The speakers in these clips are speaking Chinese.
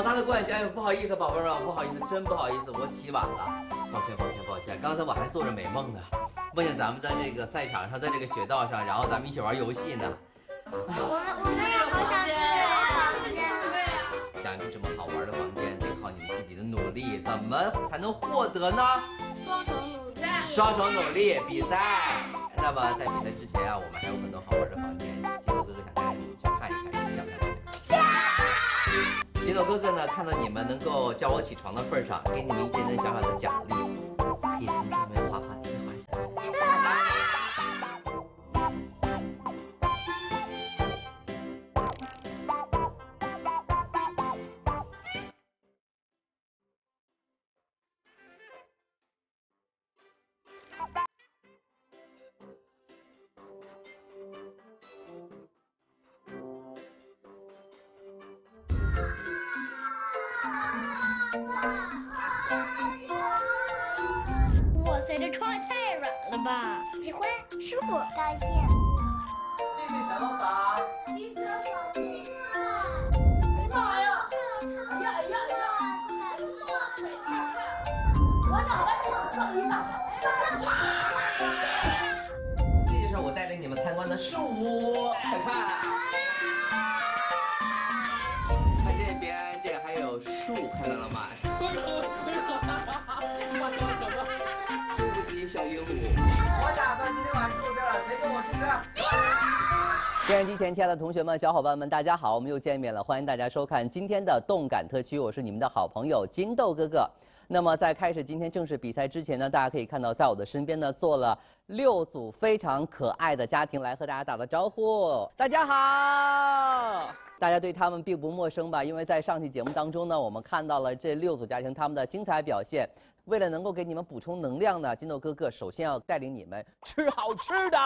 好大的关系。哎呦，不好意思，宝贝们，不好意思，真不好意思，我起晚了，抱歉。刚才我还做着美梦呢，梦见咱们在这个赛场上，在这个雪道上，然后咱们一起玩游戏呢。 我们也好想去想去这么好玩的房间，得靠你们自己的努力，怎么才能获得呢？双重努力比赛。那么在比赛之前啊，我们还有很多好玩的房间，金豆哥哥想带你们去看一看，你想看吗？金豆哥哥呢，看到你们能够叫我起床的份上，给你们一点点小小的奖励，可以从上面滑滑梯滑下来。 哇塞，这床也太软了吧！喜欢，舒服，高兴。 这是什么房？ 机车房。妈呀！哇塞，太吓人了！我脑袋撞晕了。 这就是我带着你们参观的树屋，快看。看这边，这还有树，看到了吗？对不起，小鹦鹉。我打算今天晚上住这儿，谁跟我去？电视机前，亲爱的同学们、小伙伴们，大家好，我们又见面了，欢迎大家收看今天的动感特区，我是你们的好朋友金豆哥哥。那么在开始今天正式比赛之前呢，大家可以看到，在我的身边呢坐了6组非常可爱的家庭来和大家打个招呼。大家好！大家对他们并不陌生吧？因为在上期节目当中呢，我们看到了这6组家庭他们的精彩表现。为了能够给你们补充能量呢，金豆哥哥首先要带领你们吃好吃的。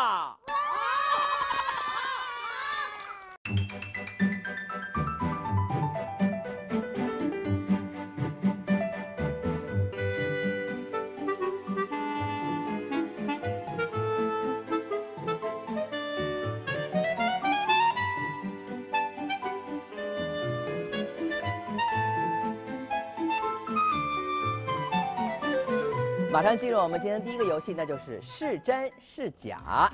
马上进入我们今天第一个游戏，那就是是真是假。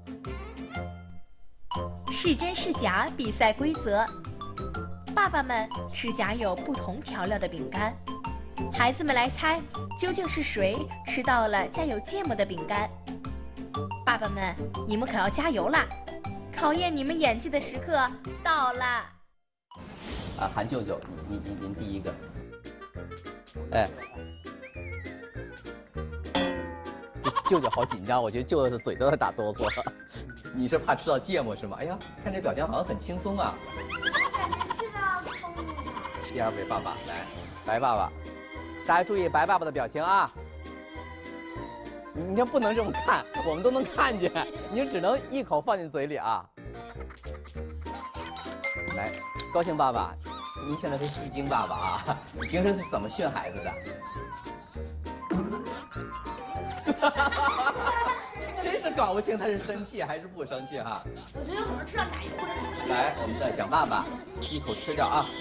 是真是假比赛规则：爸爸们吃夹有不同调料的饼干，孩子们来猜究竟是谁吃到了加有芥末的饼干。爸爸们，你们可要加油啦！考验你们演技的时刻到了。 韩舅舅，您第一个。哎。舅舅好紧张，我觉得舅舅的嘴都在打哆嗦。你是怕吃到芥末是吗？哎呀，看这表情好像很轻松啊。 吃到聪明了。 第2位爸爸来，白爸爸，大家注意白爸爸的表情啊。你这不能这么看，我们都能看见，你就只能一口放进嘴里啊。来，高兴爸爸，你现在是戏精爸爸啊，你平时是怎么训孩子的？真是搞不清他是生气还是不生气哈。 我觉得我们吃到奶油或者来，我们的蒋爸爸，一口吃掉啊。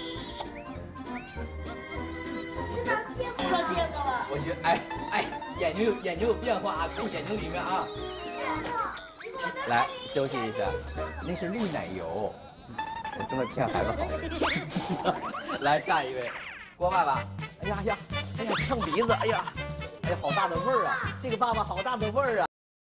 吃到芥末了。 我觉得哎，眼睛有变化啊，看眼睛里面啊。来休息一下，那是绿奶油，我这么骗孩子好。来下一位，郭爸爸，哎呀，呛鼻子，哎呀，好大的味儿啊！这个爸爸好大的味儿啊！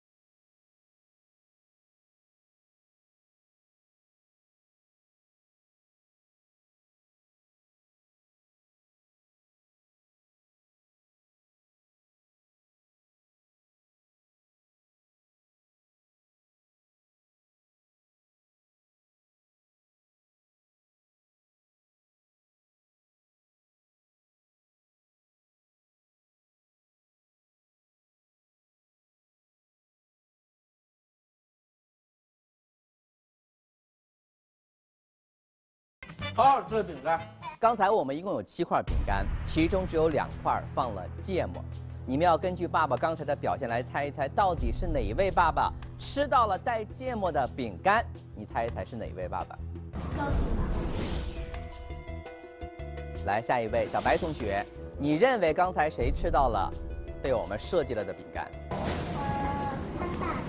好好吃的饼干。刚才我们一共有7块饼干，其中只有2块放了芥末。你们要根据爸爸刚才的表现来猜一猜，到底是哪一位爸爸吃到了带芥末的饼干？你猜一猜是哪一位爸爸？ 高兴吧。 来，下一位小白同学，你认为刚才谁吃到了被我们设计了的饼干？ 潘爸爸。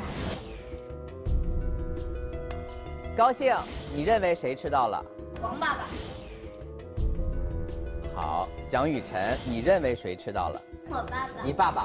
高兴，你认为谁吃到了？ 黄爸爸。 好，蒋雨晨，你认为谁吃到了？ 我爸爸。 你爸爸。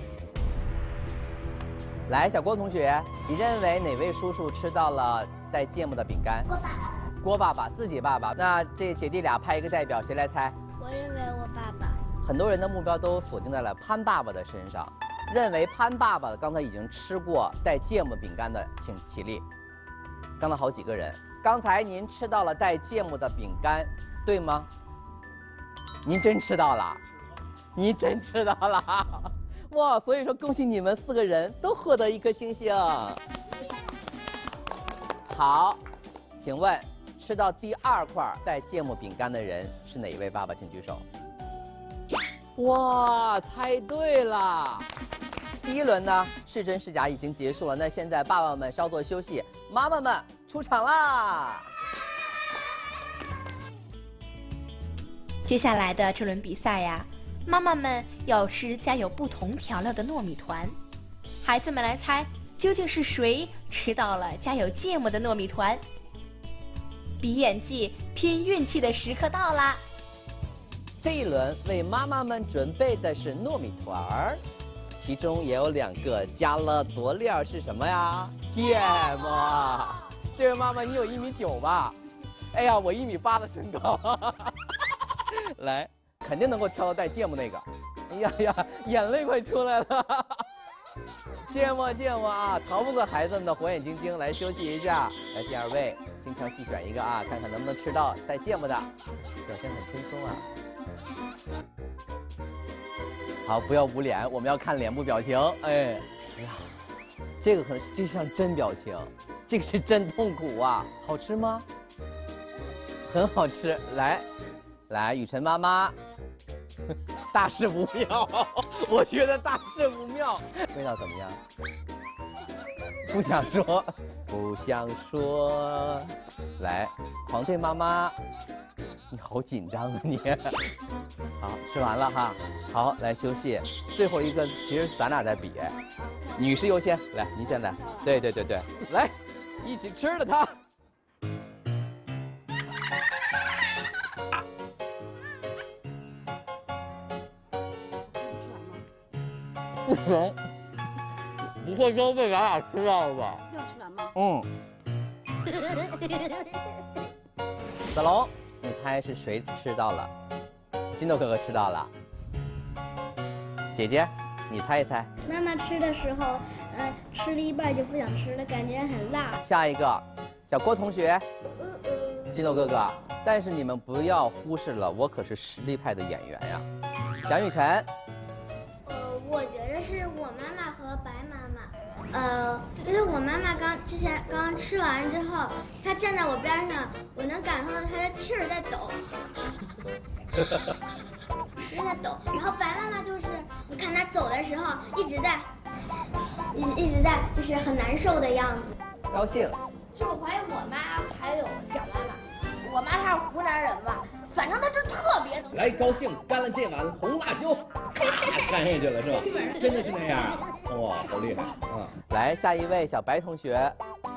来，小郭同学，你认为哪位叔叔吃到了带芥末的饼干？ 我爸爸。 郭爸爸，自己爸爸。那这姐弟俩派一个代表，谁来猜？ 我认为我爸爸。 很多人的目标都锁定在了潘爸爸的身上，认为潘爸爸刚才已经吃过带芥末饼干的，请起立。刚才好几个人，刚才您吃到了带芥末的饼干，对吗？您真吃到了，您真吃到了，哇！所以说恭喜你们4个人都获得1颗星星。好，请问吃到第2块带芥末饼干的人是哪一位爸爸？请举手。哇，猜对了！第1轮呢，是真是假已经结束了。那现在爸爸们稍作休息，妈妈们出场啦！ 接下来的这轮比赛呀，妈妈们要吃加有不同调料的糯米团，孩子们来猜究竟是谁吃到了加有芥末的糯米团？比演技、拼运气的时刻到啦！ 这一轮为妈妈们准备的是糯米团儿，其中也有2个加了佐料，是什么呀？芥末。这位妈妈，你有1.9米吧？哎呀，我1.8米的身高。来，肯定能够挑到带芥末那个。哎呀呀，眼泪快出来了。芥末啊，逃不过孩子们的火眼金睛。来休息一下。来，第2位，精挑细选一个啊，看看能不能吃到带芥末的。表现很轻松啊。好，不要捂脸，我们要看脸部表情。哎呀，这个可能这像真表情，这个是真痛苦啊。好吃吗？很好吃。来，雨晨妈妈，大事不妙，我觉得大事不妙。味道怎么样？不想说，不想说。来，黄队妈妈，你好紧张啊你。好，吃完了哈。好，来休息。最后一个其实咱俩在比，女士优先。来，您先来。对，来，一起吃了它。不行，不会都被咱俩吃到了吧？ 要吃完吗？ 嗯。子龙，你猜是谁吃到了？金豆哥哥吃到了。姐姐，你猜一猜。 妈妈吃的时候，吃了一半就不想吃了，感觉很辣。 下一个，小郭同学，金豆哥哥，但是你们不要忽视了，我可是实力派的演员呀。蒋雨晨。 我觉得是我妈妈和白妈妈，因为我妈妈刚吃完之后，她站在我边上，我能感受到她的气儿在抖，在抖。然后白妈妈就是，我看她走的时候一直在，就是很难受的样子。 高兴。 就我怀疑我妈还有蒋妈妈，我妈她是湖南人嘛，反正她就特别能。 来，高兴干了这碗红辣椒。干下去了是吧？真的是那样啊！哇，好厉害！来下一位小白同学，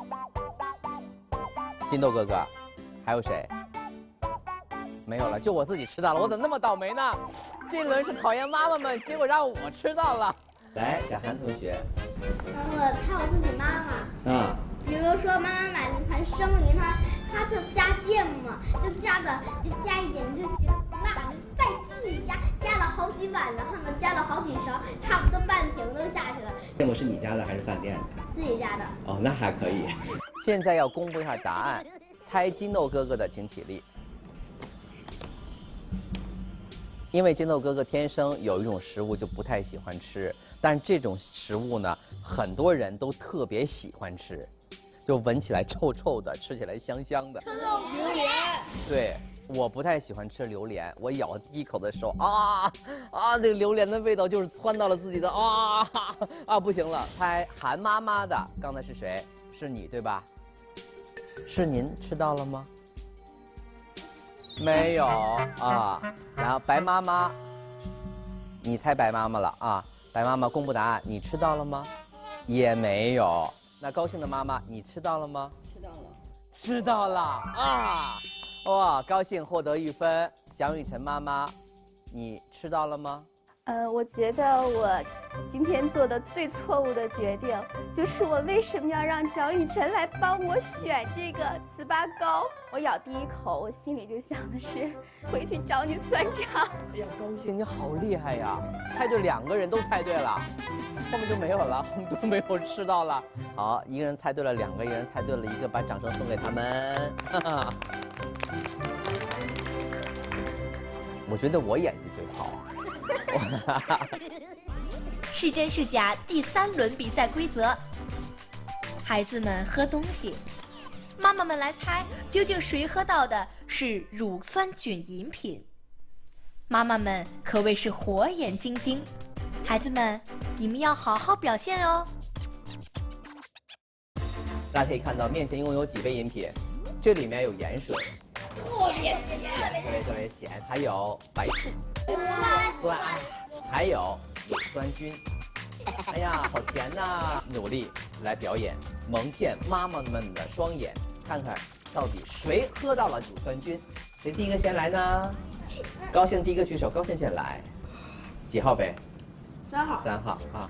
金豆哥哥，还有谁？没有了，就我自己吃到了。我怎么那么倒霉呢？这轮是考验妈妈们，结果让我吃到了。来，小韩同学， 我猜我自己妈妈。比如说妈妈买了一盘生鱼，她就加芥末，就加一点，就觉得不辣，再继续加了好几碗，然后呢加了好几勺，差不多半瓶都下去了。 芥末是你家的还是饭店的？ 自己家的。 哦，那还可以。现在要公布一下答案，猜金豆哥哥的请起立。因为金豆哥哥天生有一种食物就不太喜欢吃，但这种食物呢，很多人都特别喜欢吃。就闻起来臭臭的，吃起来香香的。 榴莲。 对，我不太喜欢吃榴莲，我咬第一口的时候，这个榴莲的味道就是窜到了自己的不行了。猜韩妈妈的，刚才是谁？是你对吧？是您吃到了吗？ 没有啊。然后白妈妈，你猜白妈妈了啊？白妈妈公布答案，你吃到了吗？也没有。那高兴的妈妈，你吃到了吗？ 吃到了。 吃到了啊！哇，高兴获得1分。蒋雨晨妈妈，你吃到了吗？ 我觉得我今天做的最错误的决定，就是我为什么要让蒋雨晨来帮我选这个糍粑糕？我咬第一口，我心里就想的是回去找你算账。 哎呀，高兴，你好厉害呀！猜对2个人都猜对了，后面就没有了，我们都没有吃到了。好，一个人猜对了2个，一个人猜对了1个，把掌声送给他们。我觉得我演技最好。 是真是假第3轮比赛规则，孩子们喝东西，妈妈们来猜究竟谁喝到的是乳酸菌饮品。妈妈们可谓是火眼金睛，孩子们，你们要好好表现哦。 大家可以看到面前一共有几杯饮品，这里面有盐水， 特别咸， 特别咸，还有白醋。酸，还有乳酸菌。哎呀，好甜呐！努力来表演，蒙骗妈妈们的双眼，看看到底谁喝到了乳酸菌。谁第一个先来呢？高兴第一个举手，高兴先来。几号杯 ？3号。 3号啊。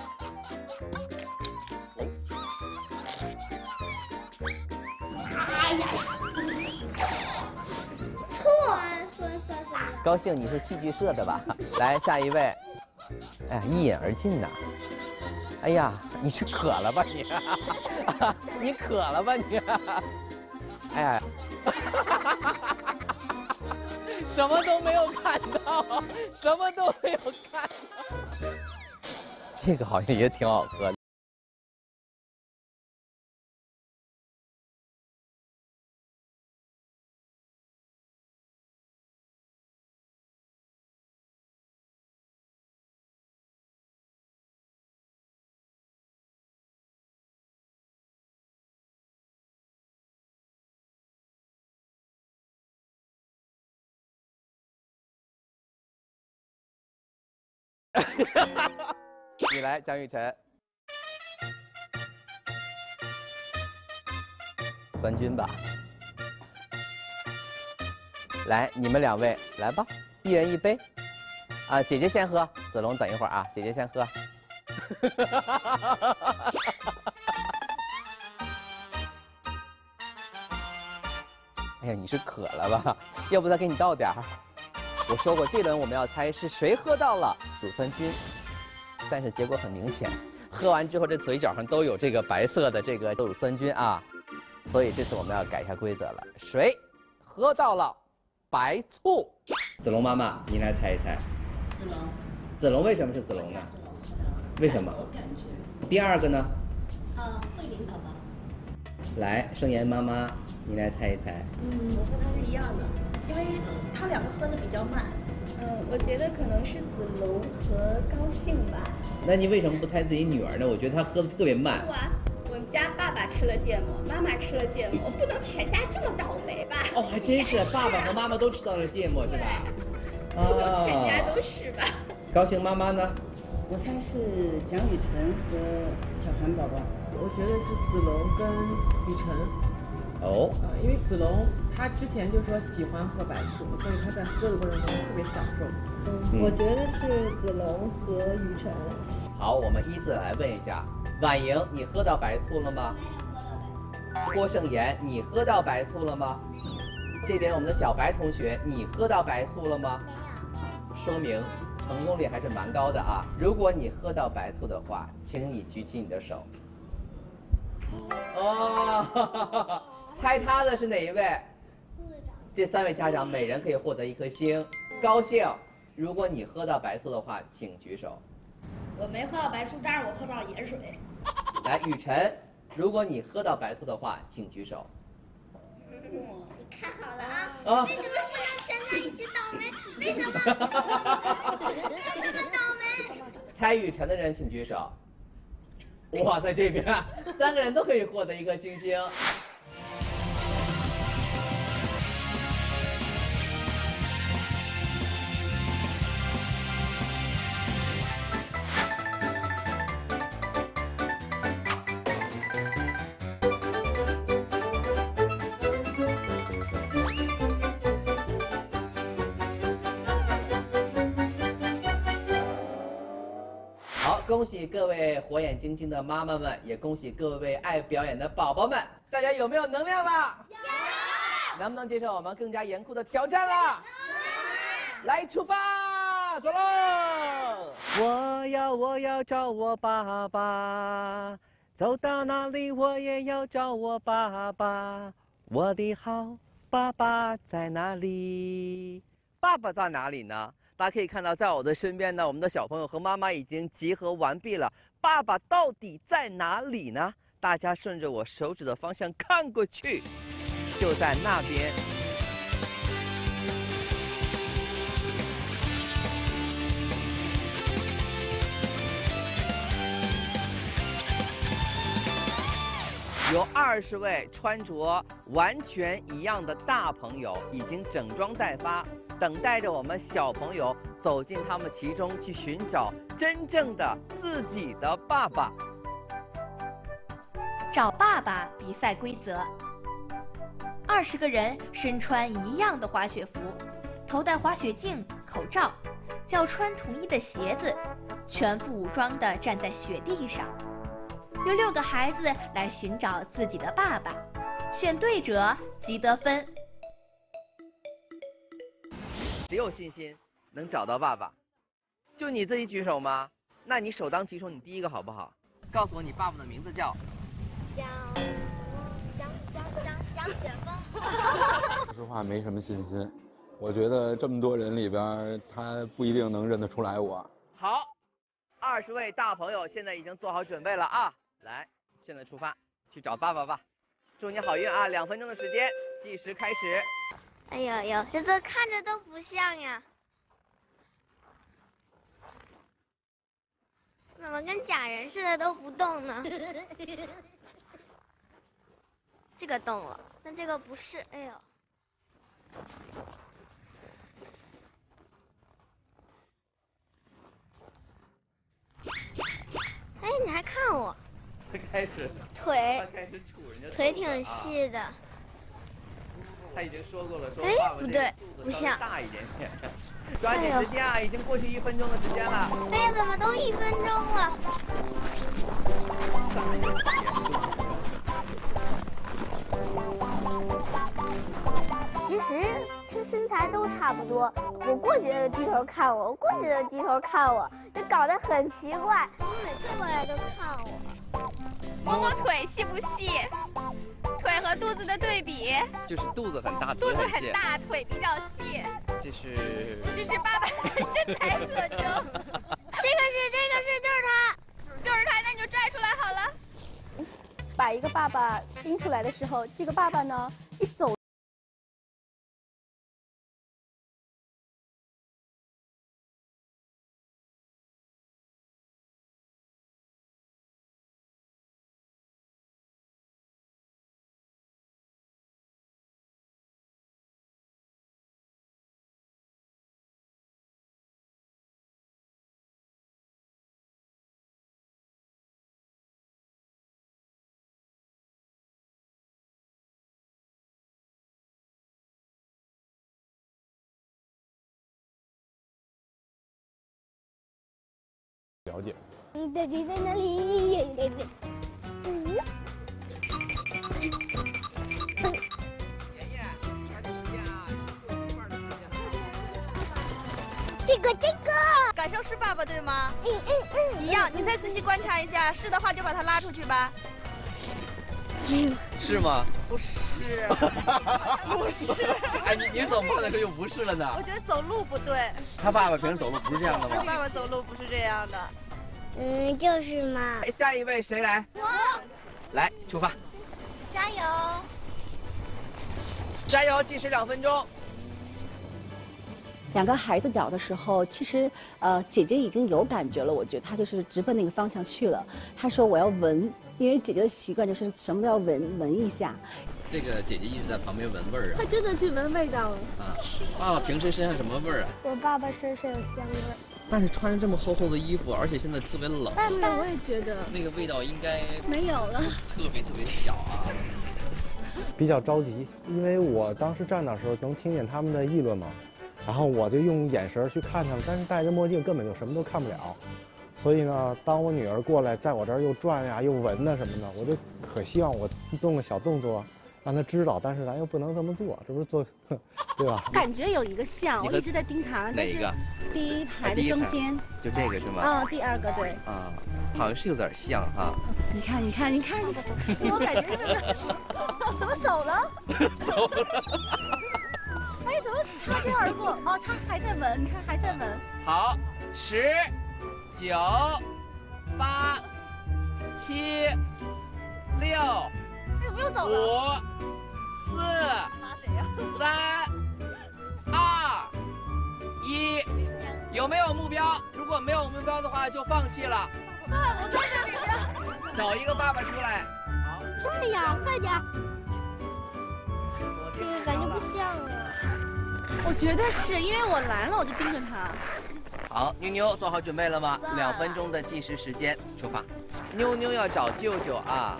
哎呀！ 酸。 高兴，你是戏剧社的吧？来，下一位。哎呀，一饮而尽呐！哎呀，你是渴了吧你？你渴了吧你？哎呀，什么都没有看到，什么都没有看到。这个好像也挺好喝的。你来，蒋雨晨。酸菌吧。来，你们2位来吧，一人1杯。啊，姐姐先喝，子龙等一会儿啊，姐姐先喝。哎呀，你是渴了吧？要不再给你倒点儿。我说过，这轮我们要猜是谁喝到了乳酸菌，但是结果很明显，喝完之后这嘴角上都有这个白色的这个乳酸菌啊，所以这次我们要改一下规则了，谁喝到了白醋？子龙妈妈，您来猜一猜。 子龙。 子龙为什么是子龙呢？ 子龙喝的。 为什么？ 我感觉。 第2个呢？ 慧玲宝宝。 来，盛妍妈妈，您来猜一猜。 我和他是一样的。因为他2个喝的比较慢， 我觉得可能是子龙和高兴吧。 那你为什么不猜自己女儿呢？我觉得她喝的特别慢。 我们家爸爸吃了芥末，妈妈吃了芥末，不能全家这么倒霉吧？ 哦，还真是，爸爸和妈妈都吃到了芥末，是吧？ 不能全家都是吧？ 高兴妈妈呢？ 我猜是蒋雨晨和小韩宝宝。 我觉得是子龙跟雨晨。 哦。 因为子龙他之前就说喜欢喝白醋，所以他在喝的过程中特别享受。 我觉得是子龙和雨晨。 好，我们依次来问一下，婉莹，你喝到白醋了吗？ 没有喝到白醋。 郭胜妍，你喝到白醋了吗？这边我们的小白同学，你喝到白醋了吗？ 没有。 说明成功率还是蛮高的啊！如果你喝到白醋的话，请你举起你的手。哦，猜他的是哪一位？这3位家长每人可以获得1颗星。高兴，如果你喝到白醋的话，请举手。 我没喝到白醋，但是我喝到盐水。 来，雨晨，如果你喝到白醋的话，请举手。 你看好了啊！为什么是能全家一起倒霉？为什么？为什么倒霉？ 猜雨晨的人请举手。哇，在这边3个人都可以获得1颗星星。 恭喜各位火眼金睛的妈妈们，也恭喜各位爱表演的宝宝们。大家有没有能量了？有。能不能接受我们更加严酷的挑战了？来，出发，走喽！我要找我爸爸，走到哪里我也要找我爸爸。我的好爸爸在哪里？爸爸在哪里呢？大家可以看到，在我的身边呢，我们的小朋友和妈妈已经集合完毕了。爸爸到底在哪里呢？大家顺着我手指的方向看过去，就在那边。有20位穿着完全一样的大朋友已经整装待发，等待着我们小朋友走进他们其中，去寻找真正的自己的爸爸。 找爸爸比赛规则：20个人身穿一样的滑雪服，头戴滑雪镜、口罩，脚穿统一的鞋子，全副武装地站在雪地上。由6个孩子来寻找自己的爸爸，选对者即得分。 谁有信心能找到爸爸？就你自己举手吗？那你首当其冲，你第一个好不好？告诉我你爸爸的名字叫张雪峰。 说实话没什么信心，我觉得这么多人里边，他不一定能认得出来我。 好，20位大朋友现在已经做好准备了啊！来，现在出发去找爸爸吧。祝你好运啊！2分钟的时间，计时开始。 哎呦呦，这看着都不像呀，怎么跟假人似的都不动呢？这个动了，但这个不是。哎呦，哎，你还看我？ 开始。 腿挺细的。 他已经说过了，说哎， 爸爸不对，不像， 大一点点。抓紧时间啊，已经过去1分钟的时间了。 哎呀，怎么都1分钟了？其实身材都差不多，我过去就低头看我，我过去就低头看我，就搞得很奇怪。我每次过来都看我。 摸摸腿细不细？腿和肚子的对比， 就是肚子很大， 肚子很大，腿比较细。这是爸爸的身材特征。 这个是， 就是他，那你就拽出来好了。 把一个爸爸拎出来的时候，这个爸爸呢一走。 了解。 对，在哪里？这个， 感受是爸爸对吗？一样。你再仔细观察一下，是的话就把他拉出去吧。 是吗？ 不是，不是。 哎，你怎么办的时候又不是了呢？ 我觉得走路不对。 他爸爸平时走路不是这样的吗？ 他爸爸走路不是这样的。 就是嘛。 下一位谁来？ 我。 来，出发。 加油！ 加油！计时2分钟。 2个孩子找的时候，其实姐姐已经有感觉了，我觉得她就是直奔那个方向去了。她说我要闻，因为姐姐的习惯就是什么都要闻一下。 这个姐姐一直在旁边闻味儿啊。 她真的去闻味道了。 啊，爸爸平时身上什么味儿啊？ 我爸爸身上有香味儿。 但是穿着这么厚厚的衣服，而且现在特别冷。 我也觉得。 那个味道应该没有了。 特别小啊。 比较着急，因为我当时站那时候能听见他们的议论嘛。然后我就用眼神去看他们，但是戴着墨镜根本就什么都看不了， 所以呢，当我女儿过来在我这儿又转呀又闻呐什么的，我就可希望我弄个小动作，让她知道，但是咱又不能这么做，这不是做，对吧？ 感觉有一个像，我一直在盯它。 哪一个？ 第一排的中间。 就这个是吗？ 啊，第二个对。 啊，好像是有点像哈。 你看，我感觉是不是？怎么走了？ 走了。 哎，怎么擦肩而过？哦，他还在闻，你看还在闻。 好，10、9、8、7、6。 哎，怎么又走了 ？5、4、3、2、1。有没有目标？如果没有目标的话，就放弃了。 爸，我在这里呀。 找一个爸爸出来。好， 这里呀，快点。这个感觉不像啊。 我觉得是因为我来了，我就盯着他。 好，妞妞做好准备了吗？2分钟的计时时间，出发。妞妞要找舅舅啊。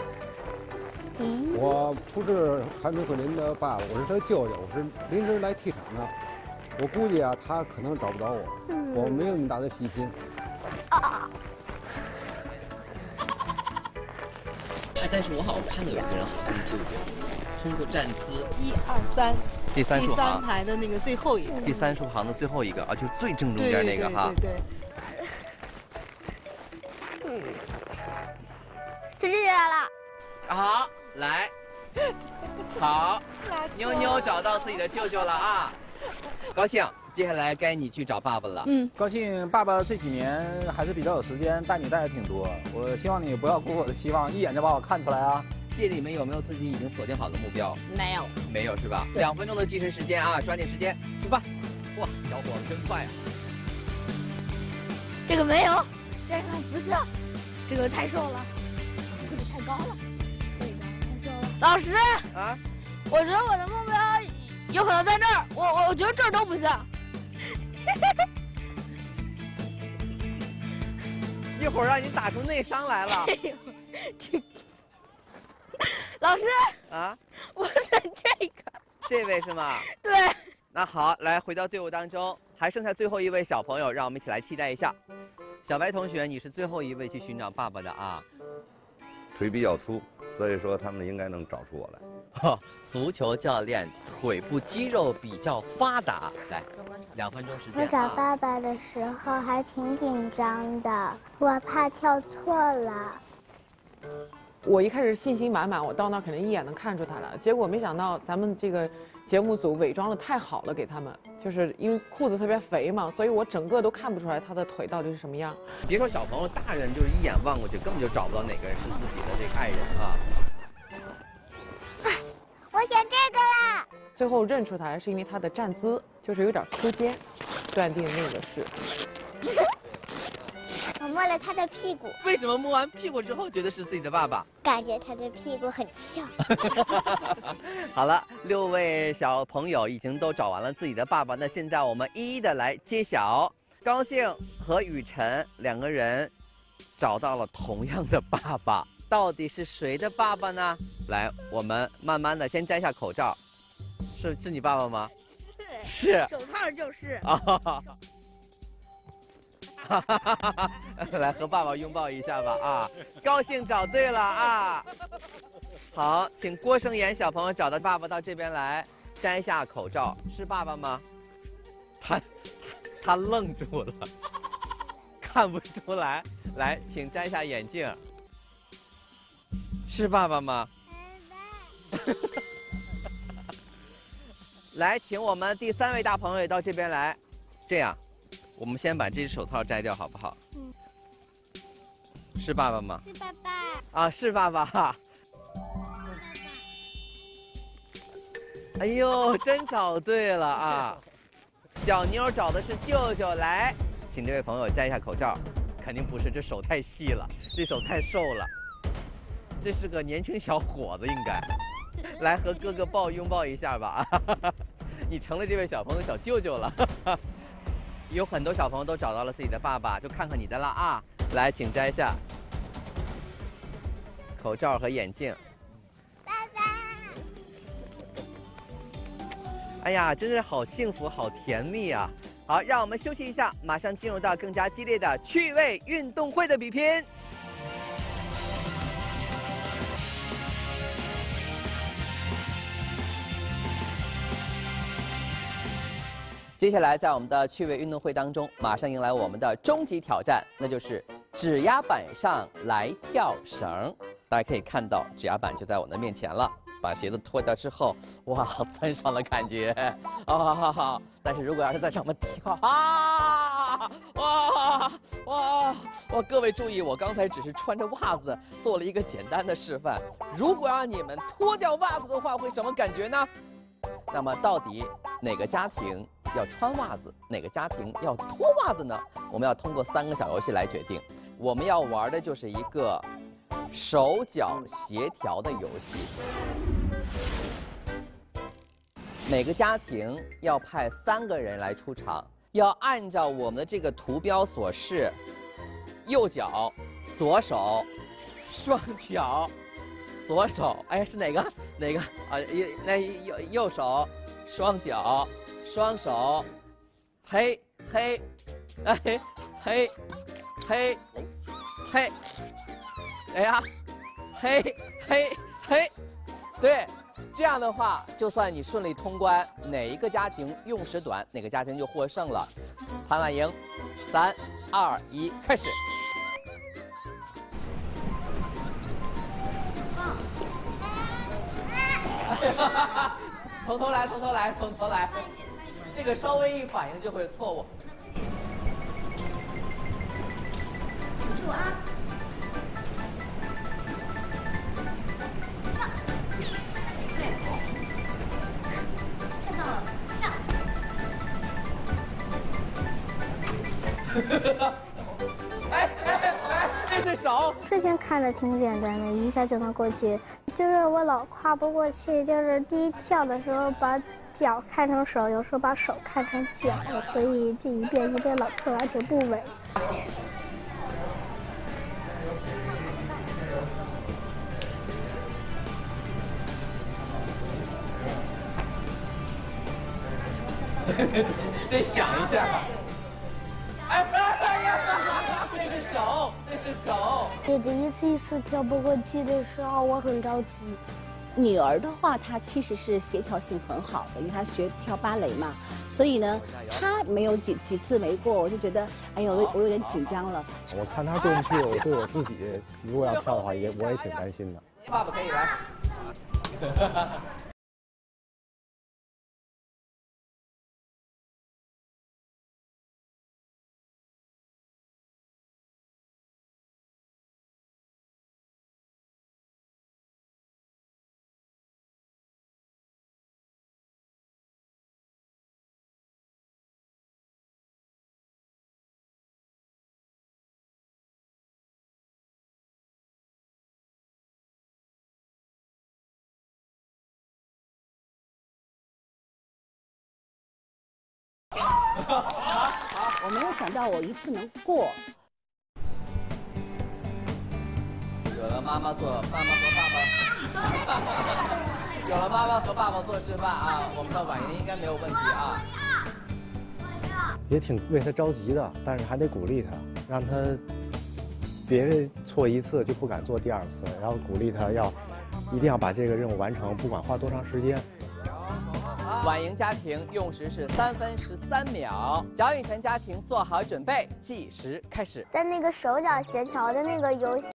我不是韩明慧琳的爸爸，我是他舅舅，我是临时来替场的。我估计啊，他可能找不着我，我没有那么大的细心。 哎，但是我好像看到有个人好像是舅舅，通过站姿。 1、2、3。 第三竖行。 第3排的那个最后一个。 第3竖行的最后一个啊，就是最正中间那个哈。 对。 这是来了。 好，来。好，妞妞找到自己的舅舅了啊，高兴。接下来该你去找爸爸了。 高兴。爸爸这几年还是比较有时间，带你带的挺多。我希望你不要辜负我的希望，一眼就把我看出来啊。 这里面有没有自己已经锁定好的目标？ 没有。 没有是吧？2分钟的计时时间啊，抓紧时间，出发！哇，小伙子真快啊！ 这个没有，这个不是，这个太瘦了，这个太高了，这个太瘦了。老师啊，我觉得我的目标有可能在这儿，我觉得这儿都不像。 一会儿让你打出内伤来了。 老师啊， 我选这个。 这位是吗？ 对。 那好，来回到队伍当中，还剩下最后一位小朋友，让我们一起来期待一下。小白同学，你是最后一位去寻找爸爸的啊。 腿比较粗，所以说他们应该能找出我来。 足球教练腿部肌肉比较发达，来，2分钟时间。 我找爸爸的时候还挺紧张的，我怕跳错了。 我一开始信心满满，我到那儿肯定一眼能看出他了。结果没想到咱们这个节目组伪装的太好了，给他们就是因为裤子特别肥嘛，所以我整个都看不出来他的腿到底是什么样。 别说小朋友，大人就是一眼望过去，根本就找不到哪个人是自己的这个爱人啊。 我选这个啦。 最后认出他来是因为他的站姿就是有点抠肩，断定那个是。 我摸了他的屁股。 为什么摸完屁股之后觉得是自己的爸爸？ 感觉他的屁股很翘。 好了，6位小朋友已经都找完了自己的爸爸，那现在我们一一的来揭晓。高兴和雨辰2个人找到了同样的爸爸，到底是谁的爸爸呢？来，我们慢慢的先摘下口罩，是你爸爸吗？是。 手套就是啊。来和爸爸拥抱一下吧啊！高兴找对了啊！好，请郭胜妍小朋友找到爸爸到这边来，摘下口罩，是爸爸吗？他愣住了，看不出来。来，请摘下眼镜，是爸爸吗？来，请我们第3位大朋友也到这边来，这样。我们先把这只手套摘掉，好不好？是爸爸吗？ 是爸爸。 啊，是爸爸哈。哎呦，真找对了啊！小妞找的是舅舅，来，请这位朋友摘一下口罩。肯定不是，这手太细了，这手太瘦了。这是个年轻小伙子，应该。来和哥哥拥抱一下吧！你成了这位小朋友的小舅舅了。有很多小朋友都找到了自己的爸爸，就看看你的了啊！来，请摘下口罩和眼镜。 爸爸， 哎呀，真是好幸福，好甜蜜啊！ 好，让我们休息一下，马上进入到更加激烈的趣味运动会的比拼。接下来，在我们的趣味运动会当中，马上迎来我们的终极挑战，那就是指压板上来跳绳。大家可以看到，指压板就在我的面前了。把鞋子脱掉之后，哇，钻上了感觉啊！但是如果要是在上面跳啊，哇！各位注意，我刚才只是穿着袜子做了一个简单的示范。如果让你们脱掉袜子的话，会什么感觉呢？那么到底哪个家庭要穿袜子，哪个家庭要脱袜子呢？我们要通过3个小游戏来决定。我们要玩的就是一个手脚协调的游戏。每个家庭要派3个人来出场，要按照我们的这个图标所示，右脚、左手、双脚。左手，哎，是哪个啊？右手，双脚，双手，嘿，哎，嘿，哎呀，嘿，对，这样的话，就算你顺利通关，哪一个家庭用时短，哪个家庭就获胜了。潘婉莹，3、2、1，开始。从头来，这个稍微一反应就会错误。记住啊！对，看到了，跳。哎，这是手。 之前看着挺简单的，一下就能过去。就是我老跨不过去，就是第一跳的时候把脚看成手，有时候把手看成脚，所以这一遍一遍老错，而且不稳。 得想一下。哎呀，这是手。 姐姐一次一次跳不过去的时候，我很着急。 女儿的话，她其实是协调性很好的，因为她学跳芭蕾嘛，所以呢，她没有几次没过，我就觉得，哎呦，我有点紧张了。 我看她过不去，我对我自己如果要跳的话，我也挺担心的。 爸爸可以来。 我没有想到我一次能过。 有了妈妈和爸爸，有了妈妈和爸爸做示范啊，我们的婉莹应该没有问题啊。 也挺为他着急的，但是还得鼓励他，让他别错一次就不敢做第2次，然后鼓励他一定要把这个任务完成，不管花多长时间。 婉莹家庭用时是3分13秒，蒋雨晨家庭做好准备，计时开始。 在那个手脚协调的那个游戏。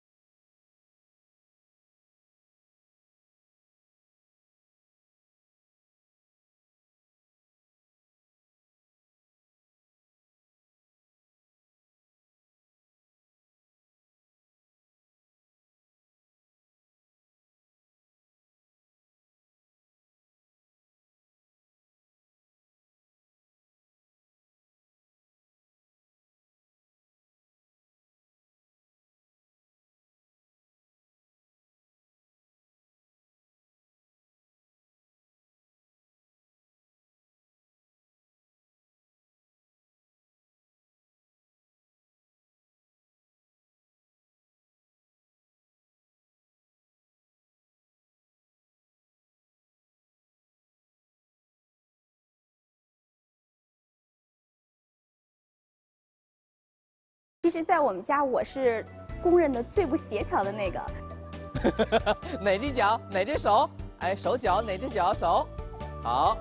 其实，在我们家，我是公认的最不协调的那个。 哪只脚？哪只手？哎，手脚哪只脚？手。好。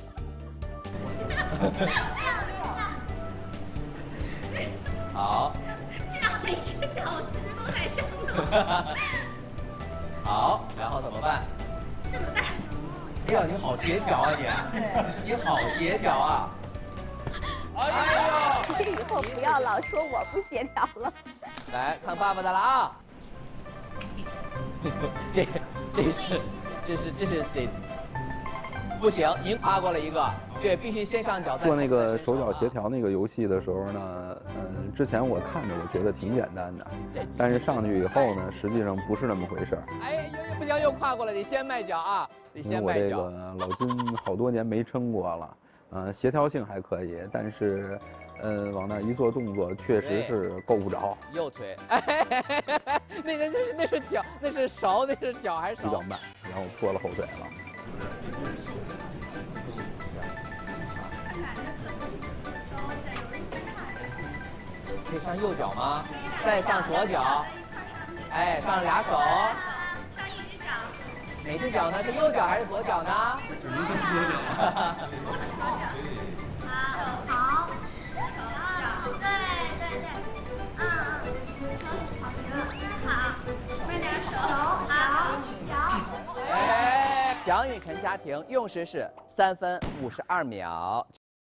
好。 这样每只脚40度在升动。 好，然后怎么办？ 这么大。 哎呀，你好协调啊你！你好协调啊！哎呦！ 以后不要老说我不协调了。 来看爸爸的了啊！这是得不行，您跨过了一个，对，必须先上脚。 做那个手脚协调那个游戏的时候呢，之前我看着我觉得挺简单的，但是上去以后呢，实际上不是那么回事儿。 哎，不行，又跨过了，得先迈脚啊，得先迈脚。 因为我这个老金好多年没撑过了，协调性还可以，但是。往那一做动作，确实是够不着。 右腿，那是脚，那是手，那是脚还是手？ 比较慢，然后拖了后腿了。 不行，这样。可以上右脚吗？再上左脚。哎，上俩手。 上一只脚。 哪只脚呢？是右脚还是左脚呢？ 只能上左脚。左脚。好。对，好，慢点手，好，脚。 哎，蒋雨晨家庭用时是3分52秒。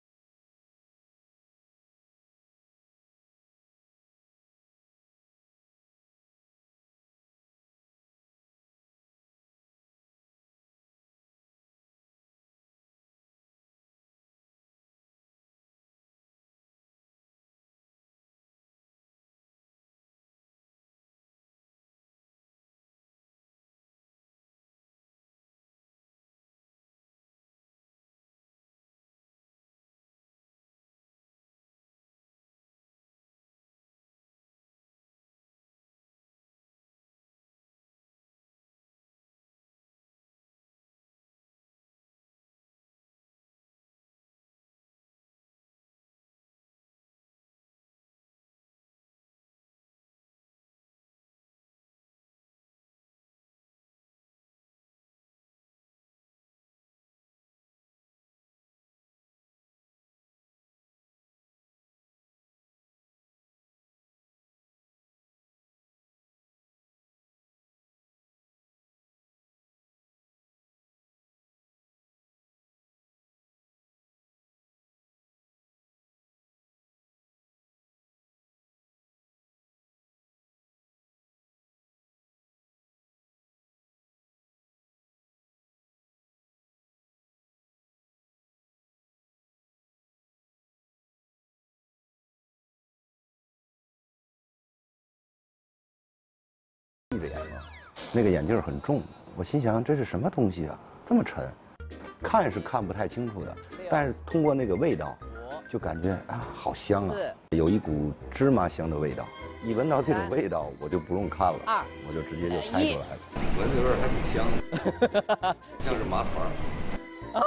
闭着眼睛，那个眼镜很重，我心想这是什么东西啊，这么沉，看是看不太清楚的，但是通过那个味道，就感觉啊好香啊，有一股芝麻香的味道，一闻到这种味道，我就不用看了，我就直接就猜出来了，闻着味儿还挺香的，像是麻团。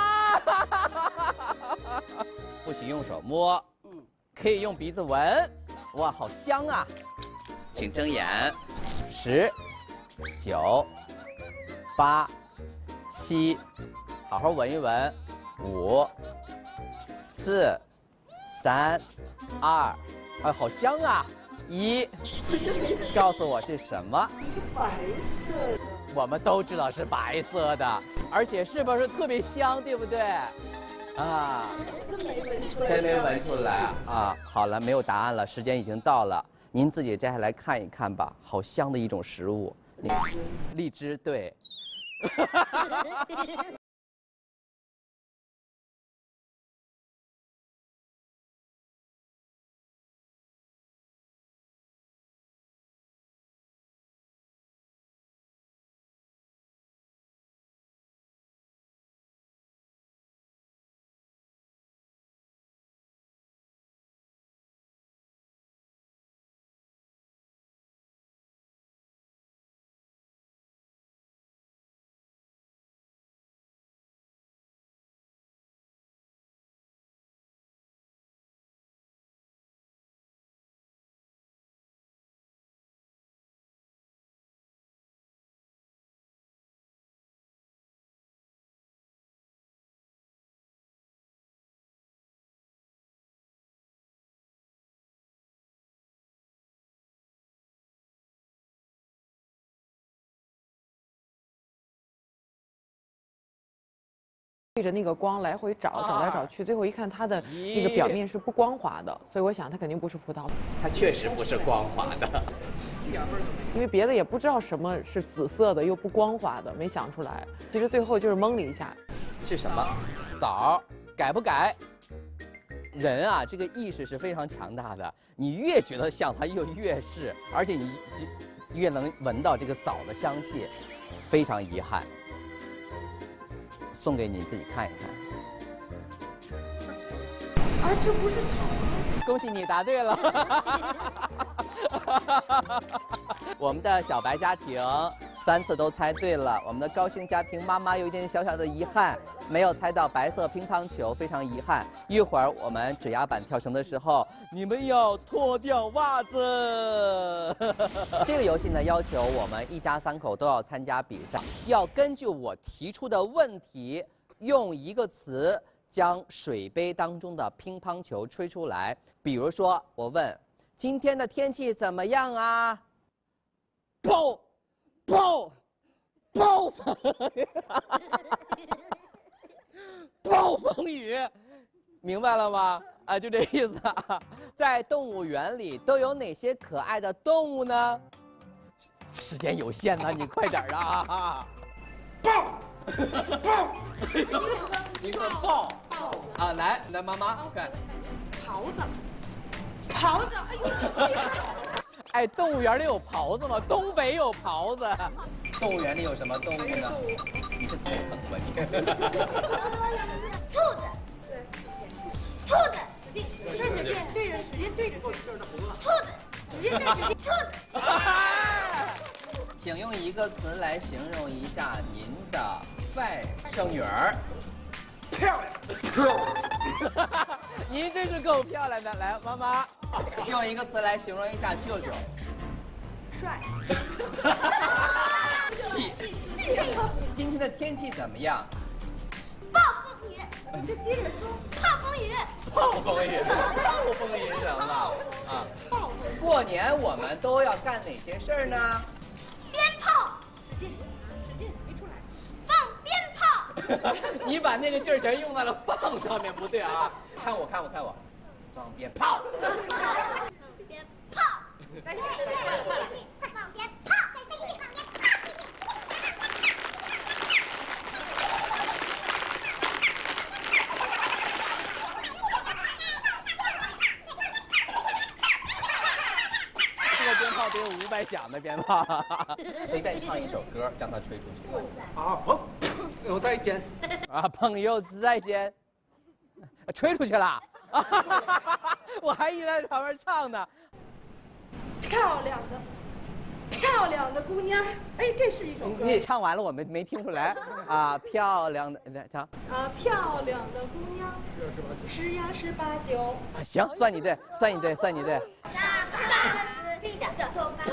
不许用手摸，可以用鼻子闻，哇，好香啊！请睁眼，10、9、8、7，好好闻一闻，5、4、3、2，哎，好香啊！1，告诉我是什么？ 白色的。 我们都知道是白色的，而且是不是特别香，对不对？啊， 真没闻出来， 真没闻出来啊！好了，没有答案了，时间已经到了，您自己摘下来看一看吧。好香的一种食物，荔枝，对。 对着那个光来回找来找去，最后一看它的那个表面是不光滑的，所以我想它肯定不是葡萄。 它确实不是光滑的， 因为别的也不知道什么是紫色的又不光滑的，没想出来。其实最后就是蒙了一下， 是什么？枣改不改？人啊，这个意识是非常强大的，你越觉得像它，就越是，而且你越能闻到这个枣的香气，非常遗憾。送给你自己看一看。 啊，这不是草吗？ 恭喜你答对了。我们的小白家庭3次都猜对了，我们的高兴家庭妈妈有一点小小的遗憾，没有猜到白色乒乓球，非常遗憾。一会儿我们指压板跳绳的时候，你们要脱掉袜子。这个游戏呢，要求我们一家3口都要参加比赛，要根据我提出的问题，用一个词将水杯当中的乒乓球吹出来。比如说，我问今天的天气怎么样啊？暴风雨，明白了吗？啊，就这意思啊。在动物园里都有哪些可爱的动物呢？时间有限呢，你快点啊！一个豹啊，来，妈妈看， 狍子，哎呦！ 哎，动物园里有狍子吗？东北有狍子。动物园里有什么动物呢？你这头疼吧你？ 兔子，兔子， 使劲对着，使劲对着， 兔子，使劲对着，兔子。 请用一个词来形容一下您的外甥女儿。 漂亮。 您真是够漂亮的。来，妈妈，用一个词来形容一下舅舅。 帅。 气。今天的天气怎么样？ 暴风雨。 你这接着说。 暴风雨。 暴风雨，暴风雨怎么了？啊，过年我们都要干哪些事儿呢？ 鞭炮。 使劲，没出来。 放鞭炮。 你把那个劲儿全用在了放上面，不对啊！看我，放鞭炮。 鞭炮。放鞭炮。 这个鞭炮得有500响的鞭炮，随便唱一首歌，将它吹出去。 啊，砰！又再见。 啊，朋友再见。吹出去了。我还以为在旁边唱呢。 漂亮的姑娘，哎，这是一首歌。 你唱完了，我们没听出来啊！漂亮的，来唱。 啊，漂亮的姑娘，是呀是8、9。 行，算你对。 小头发。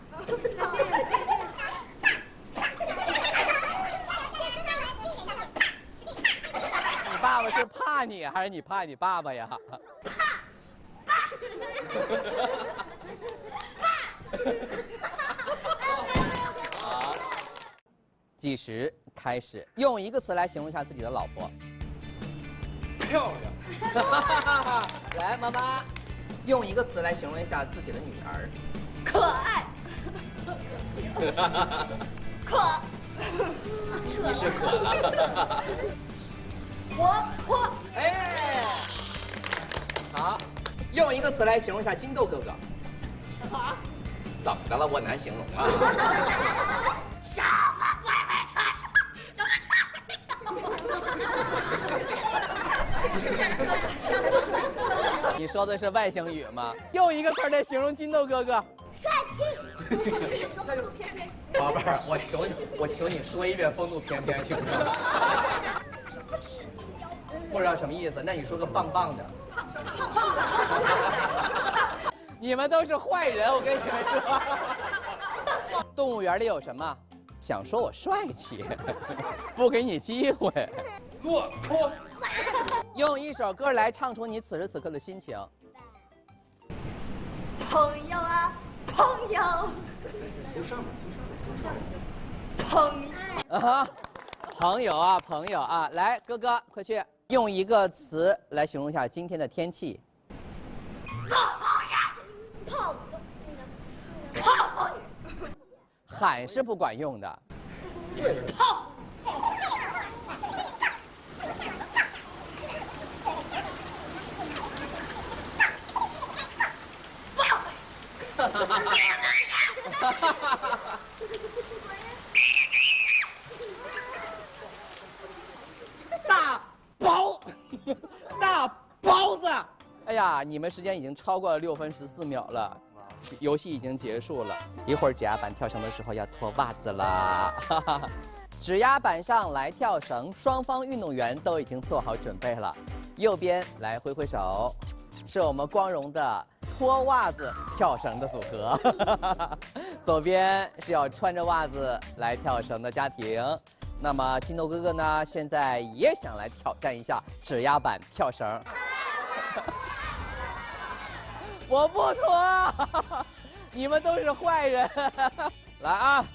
你爸爸是怕你，还是你怕你爸爸呀？好，计时开始，用一个词来形容一下自己的老婆。 漂亮。 来，妈妈，用一个词来形容一下自己的女儿。 可爱。可。 你是可了。 活泼。 哎，好，用一个词来形容一下金豆哥哥。 什么？ 怎么的了？我难形容啊。 什么鬼车？怎么唱？ 你说的是外星语吗？用一个词来形容金豆哥哥。 帅气。 宝贝儿，我求你说一遍风度翩翩，行不行？不知道什么意思，那你说个棒棒的。你们都是坏人，我跟你们说。动物园里有什么？想说我帅气，不给你机会。 骆驼。 用一首歌来唱出你此时此刻的心情。 朋友啊，朋友。从上面。朋友。 啊， 朋友啊，朋友啊，来，哥哥，快去用一个词来形容一下今天的天气。 泡喊是不管用的。 泡。 大包子！哎呀，你们时间已经超过了6分14秒了，游戏已经结束了。一会儿指压板跳绳的时候要脱袜子啦。指压板上来跳绳，双方运动员都已经做好准备了。右边来挥挥手，是我们光荣的脱袜子跳绳的组合。左边是要穿着袜子来跳绳的家庭。那么金豆哥哥呢，现在也想来挑战一下指压板跳绳。我不脱，你们都是坏人。来啊！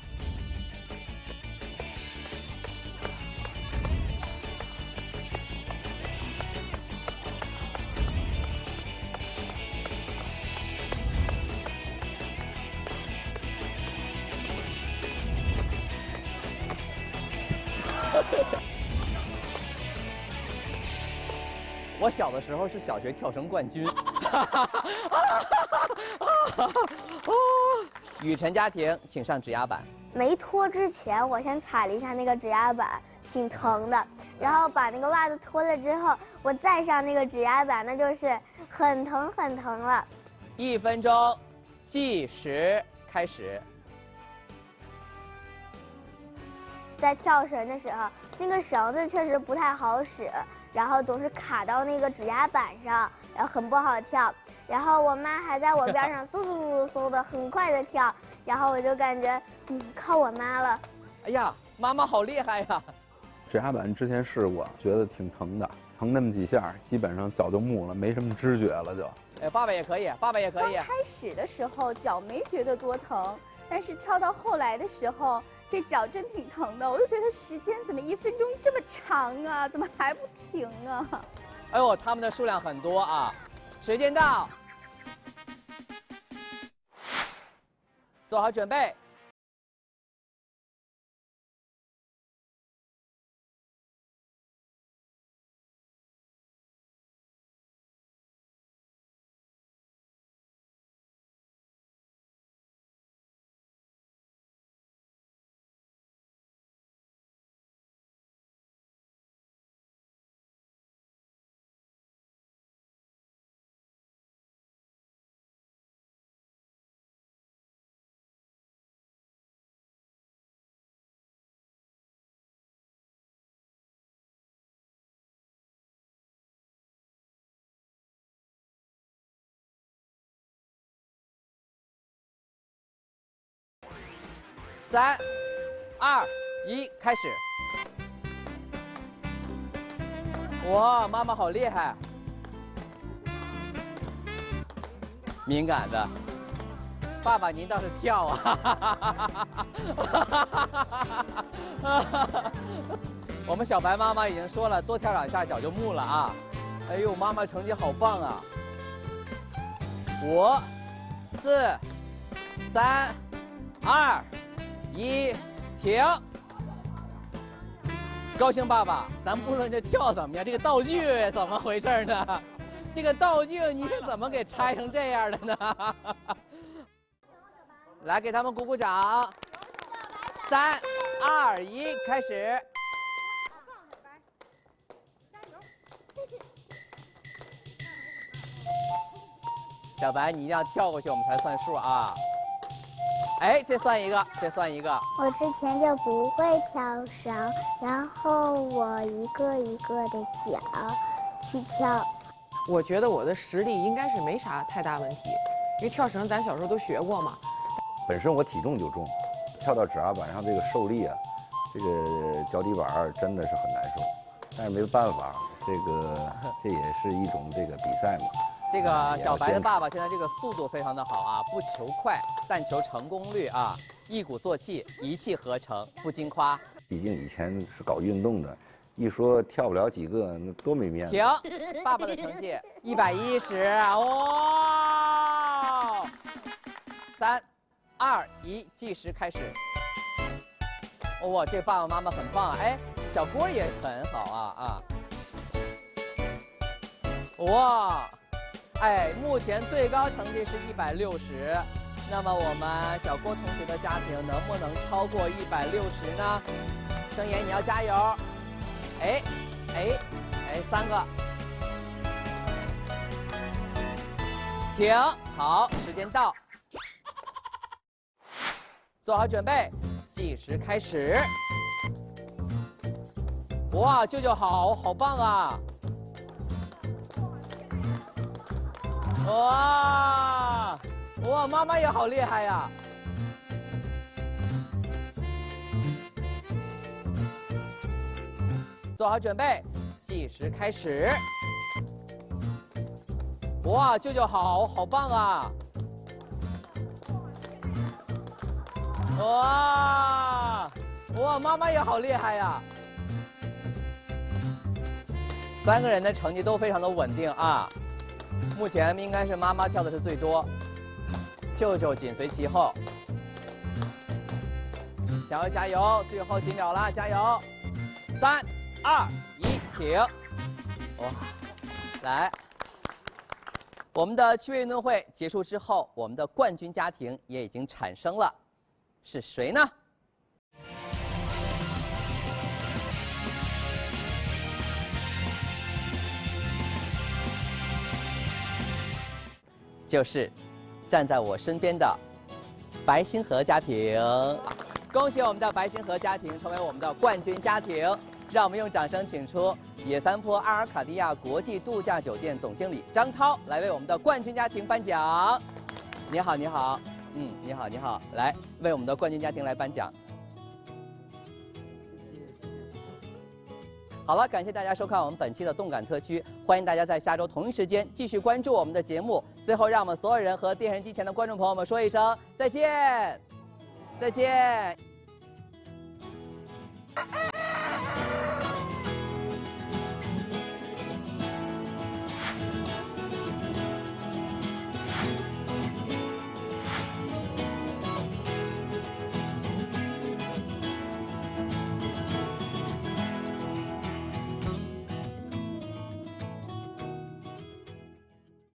我小的时候是小学跳绳冠军。雨辰家庭，请上指压板。 没脱之前，我先踩了一下那个指压板，挺疼的。然后把那个袜子脱了之后，我再上那个指压板，那就是很疼很疼了。 1分钟，计时开始。 在跳绳的时候，那个绳子确实不太好使，然后总是卡到那个指压板上，然后很不好跳。然后我妈还在我边上嗖嗖嗖嗖的很快的跳，然后我就感觉靠我妈了。 哎呀，妈妈好厉害呀！ 指压板之前试过，觉得挺疼的，疼那么几下，基本上脚就木了，没什么知觉了就。 哎，爸爸也可以，爸爸也可以。 刚开始的时候脚没觉得多疼，但是跳到后来的时候，这脚真挺疼的。我就觉得时间怎么1分钟这么长啊？怎么还不停啊？ 哎呦，他们的数量很多啊！时间到，做好准备。3、2、1，开始！哇，妈妈好厉害！敏感的，爸爸您倒是跳啊！我们小白妈妈已经说了，多跳2下脚就木了啊！哎呦，妈妈成绩好棒啊！5、4、3、2、1，停！高兴爸爸，咱不论这跳怎么样，这个道具怎么回事呢？这个道具你是怎么给拆成这样的呢？来，给他们鼓鼓掌。3、2、1，开始！小白，你一定要跳过去，我们才算数啊！哎，这算一个，这算一个。 我之前就不会跳绳，然后我一个一个的脚去跳。 我觉得我的实力应该是没啥太大问题，因为跳绳咱小时候都学过嘛。 本身我体重就重，跳到指压板上这个受力啊，这个脚底板真的是很难受，但是没办法，这也是一种这个比赛嘛。 这个小白的爸爸现在这个速度非常的好啊，不求快，但求成功率啊，一鼓作气，一气呵成，不经夸。 毕竟以前是搞运动的，一说跳不了几个，那多没面子。 停，爸爸的成绩110，哇！3、2、1，计时开始。哇，这爸爸妈妈很棒啊！哎，小郭也很好啊！哇，哎，目前最高成绩是160。那么我们小郭同学的家庭能不能超过160呢？声言你要加油！哎，3个，停，好，时间到，做好准备，计时开始。哇，舅舅好棒啊！哇，妈妈也好厉害呀！做好准备，计时开始。哇，舅舅好棒啊！哇，妈妈也好厉害呀！3个人的成绩都非常的稳定啊。目前应该是妈妈跳的是最多，舅舅紧随其后。小优加油，最后几秒了，加油！3、2、1，停！哇，来，我们的趣味运动会结束之后，我们的冠军家庭也已经产生了，是谁呢？就是站在我身边的白星河家庭，恭喜我们的白星河家庭成为我们的冠军家庭。让我们用掌声请出野三坡阿尔卡迪亚国际度假酒店总经理张涛来为我们的冠军家庭颁奖。你好，你好，你好，你好，来为我们的冠军家庭来颁奖。好了，感谢大家收看我们本期的动感特区，欢迎大家在下周同一时间继续关注我们的节目。最后，让我们所有人和电视机前的观众朋友们说一声再见，再见。